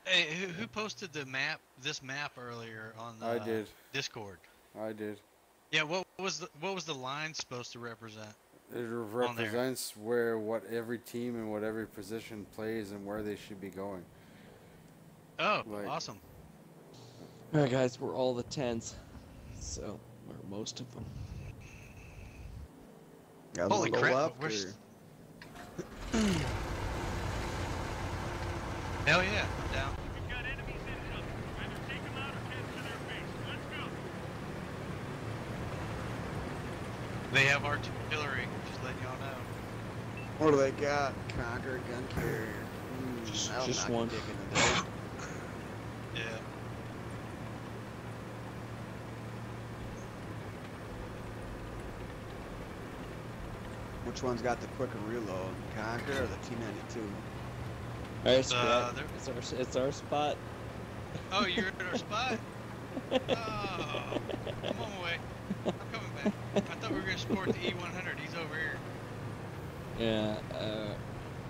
Hey, who posted the map? This map earlier on I did. Discord. I did. Yeah, what was the line supposed to represent? It represents what every team and what every position plays and where they should be going. Oh, Like, awesome. Alright guys, we're all the 10s. So, or most of them. Guys Holy wanna go crap! left, We're or- hell yeah, I'm down. We've got enemies incoming. Either take them out or capture their base. Let's go. They have artillery. Just letting y'all know. What do they got? Conquer gun carrier. That'll Just knock your one. dick in the dick. Yeah. Which one's got the quicker reload? Conquer or the T-92? Alright, Scrat, there- it's our spot. Oh, you're at our spot. Oh, I'm on my way. I'm coming back. I thought we were gonna support the E100. He's over here. Yeah,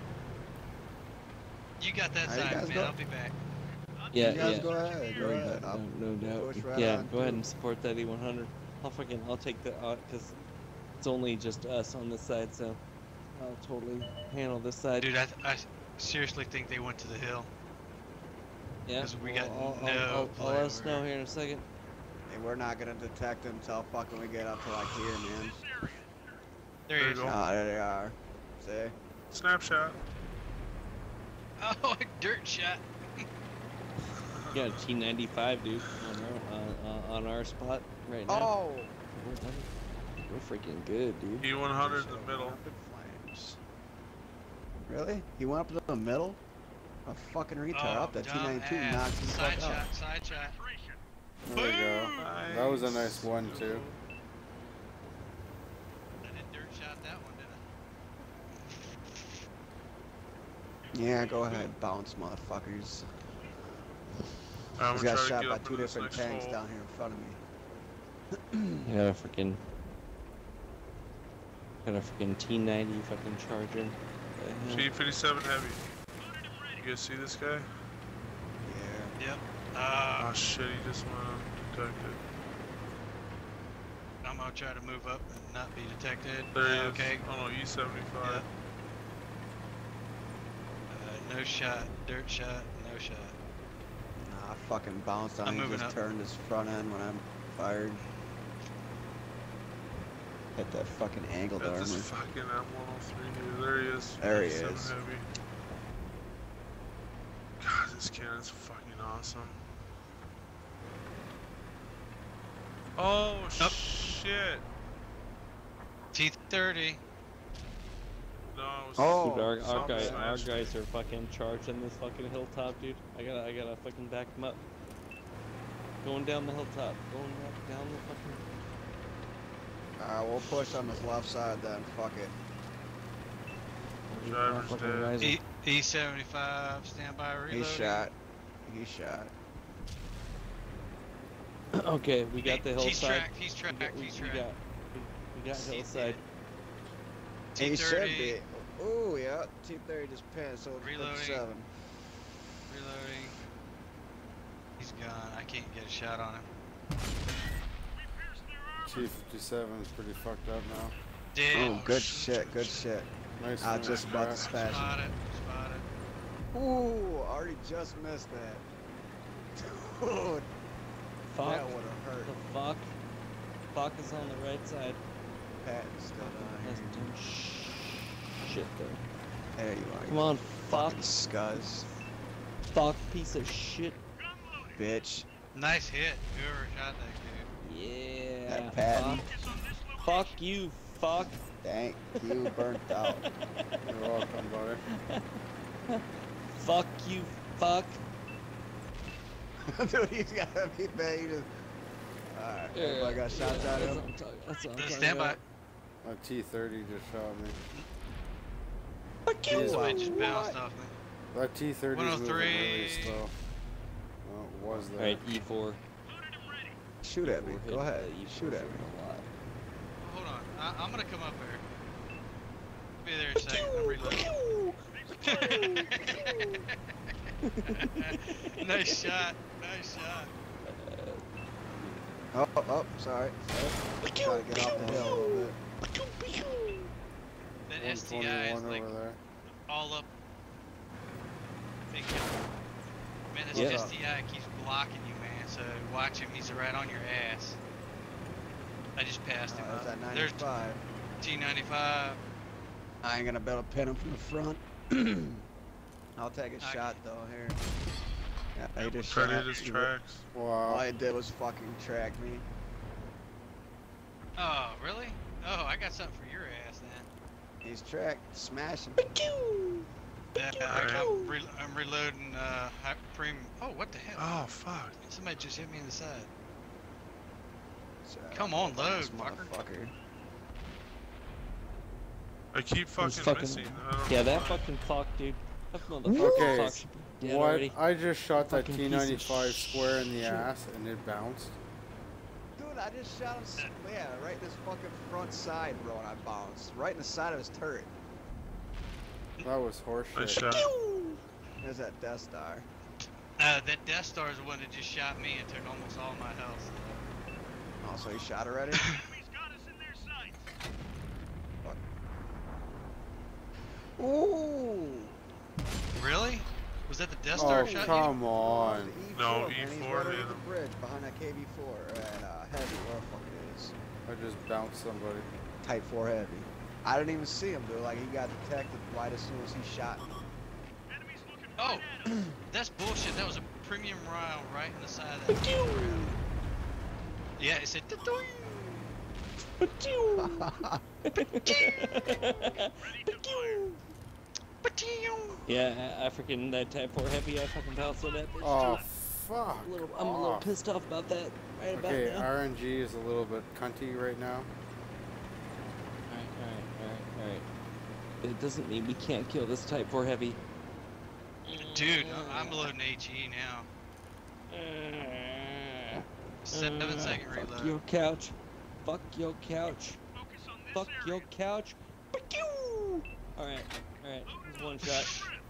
You got that How you side, guys man. go? I'll be back. yeah, You guys yeah. go ahead. Go ahead. I'll No doubt. push right Yeah, on go ahead through. and support that E100. I'll take the, cause it's only just us on this side, so I'll totally handle this side. Dude, I seriously think they went to the hill. Yeah, 'cause we got I'll no let us play know over here in a second. Hey, we're not gonna detect them until fucking we get up to like here, man. This area. There he There is. you go. Ah, there they are. See? Snapshot. Oh, a dirt shot. You got a T95, dude, on our spot right now. Oh! We're freaking good, dude. E100 in the middle. Up in flames. Really? He went up to the middle? A fucking retard up. That dumb T-92 ass. knocks him the Side fuck out. shot, side shot. Penetration. there we go. That was a nice one too. I did dirt shot that one, didn't I? Yeah, go ahead. Bounce, motherfuckers. I'm He's gonna got try to shot get by up two in this different next tanks hole. down here in front of me. Got a freaking T90 fucking charger. G57 heavy. You guys see this guy? Yeah. Yep. Oh shit, he just went undetected. I'm gonna try to move up and not be detected. There he is. Okay. Oh no, E75. Yeah. No shot, dirt shot, no shot. Nah, I fucking bounced on I'm him. He moving just up. turned his front end when I fired. Hit that fucking angled Got armor. this fucking M103 here. There he is. There he E7 is. Heavy. God, this cannon's fucking awesome. Oh Up. shit! T30. No, it was Oh. Dude, our something smashed. guys are fucking charging this fucking hilltop, dude. I gotta fucking back them up. Going down the hilltop. Going down the fucking. We'll push on this left side then. Fuck it. Driver's fucking dead. rising. E75, standby reloading. He shot. He shot. Okay, we got the He's hillside. tracked, he's tracked, he's We tracked. got hillside. He should T30, be. Oh yeah. T30 just pinned. So it's Reloading. 57. reloading. He's gone. I can't get a shot on him. We pierced their armor. T57 is pretty fucked up now. Dead. Oh, good shit. Good shit. Nice. I one, just about to Scrat. smash Spot it, spot it. it. Ooh, already just missed that. Dude, Fuck. that would have The hurt. fuck. Fuck is on the right side. Patton's still down That's here. dumb shit there. There you are. Come on, fuck. Fucking scuzz. Fuck, piece of shit. Gun loaded. Bitch. Nice hit. Whoever shot that dude. Yeah. That Patton. Focus on this location. Fuck you, fuck. Thank you, burnt out. You're welcome, buddy. Fuck you, fuck. Dude, he's gotta be bad. Alright, everybody got shots at him. That's what I'm talking Stand by. about. A T30 just shot me. Fuck you. This way just what? bounced off me. That T30 is moving 103. really slow. Well, it was there. Alright, E4. Loaded and ready. Shoot at me. We're Go hitting ahead. the E4 Shoot at me. a lot. Hold on. I'm gonna come up here. Be there in a second. I'm reloading. Nice shot. Nice shot. Oh, sorry. Try to get off the hill a little bit. That STI is 121 like over there. all up. Big hill. Man, this Yeah. STI keeps blocking you, man. So watch him. He's right on your ass. I just passed him. There's that There's 95. T95. I ain't gonna be able to pin him from the front. I'll take a shot though here. Yeah, he just Try to shot. hit his tracks. All Wow. I did was fucking track me. Oh, really? Oh, I got something for your ass then. He's tracked, smashing. I'm reloading premium. Oh, what the hell? Oh, fuck. Somebody just hit me in the side. So, Come on, load, this fucker. motherfucker. I keep fucking fucking- missing. I don't Yeah, know that why. fucking clock, dude. That motherfucking Okay, clock should be dead What? already. I just shot that Fucking piece of T95 square in the shit. ass and it bounced. Dude, I just shot him. Yeah, right in his fucking front side, bro, and I bounced right in the side of his turret. That was Nice horseshit. shot. There's that Death Star. That Death Star is the one that just shot me and took almost all my health. Oh, so he shot already? Enemies got us in their sights. Ooh! Really? Was that the Death Star Oh, shot come Oh, on. the E4, No, man, he's E4 right hit under the him. bridge behind that KV4 or that heavy, whatever the fuck it is. I just bounced somebody. Type 4 heavy. I didn't even see him, dude. Like he got detected right as soon as he shot me. Enemies looking Oh. right at us. That's bullshit. That was a premium round right in the side of that. Yeah, it said. "Totoing." Ready to fire. Ba-ting. Yeah, I freaking that Type 4 heavy. I fucking bounced on that bitch. Oh, too. fuck. I'm a little off. pissed off about that. Right about Okay, now. RNG is a little bit cunty right now. Alright. It doesn't mean we can't kill this Type 4 heavy. Dude, I'm loading HE now. 7-second Fuck reload. your couch. Fuck your couch. Focus on this Fuck area. your couch. Alright. There's one shot.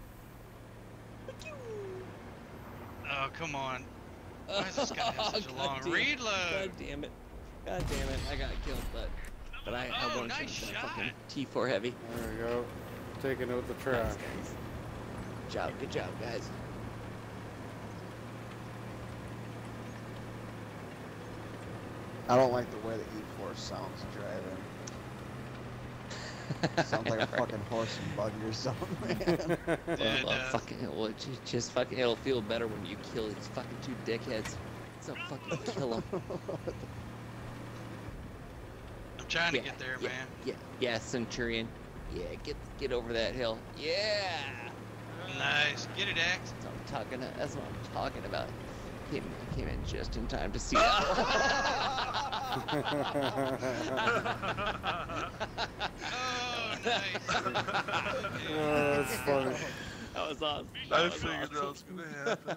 Oh, come on. Why is this guy have such a God long damn- reload? God damn it. I got killed, but I Oh, one nice shot that shot. fucking T4 heavy. There we go. Taking out the trash. Good job, guys. I don't like the way the E4 sounds driving. Sounds like a fucking horse and buggy or something, man. Yeah, it does. Just fucking, it'll feel better when you kill these fucking two dickheads. So fucking kill them. I'm trying to get there, man. Yeah, Centurion. Yeah, get over that hill. Yeah. Nice. Get it, Axe. That's what I'm talking about. Came in just in time to see. Oh, nice. Oh, that's funny. That was awesome. I figured that was gonna happen.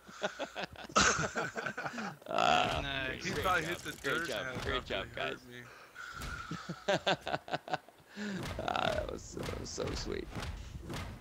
Nice. He probably hit the Great dirt job, hand great after job, he guys. hurt me. That was so sweet.